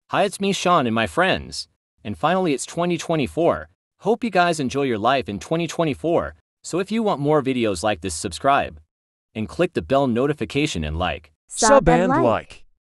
Hi, it's me, Sean, and my friends. And finally, it's 2024. Hope you guys enjoy your life in 2024. So if you want more videos like this, subscribe and click the bell notification and like. Sub and like.